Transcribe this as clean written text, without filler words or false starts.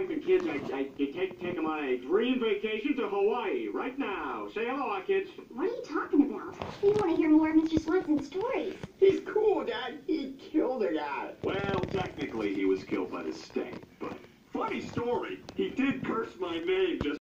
the kids I'd take them on a dream vacation to Hawaii right now. Say aloha, kids. What are you talking about? We want to hear more of Mr. Swanson's stories. He's cool, Dad. He killed a guy. Well, technically he was killed by the state, but funny story. He did curse my name just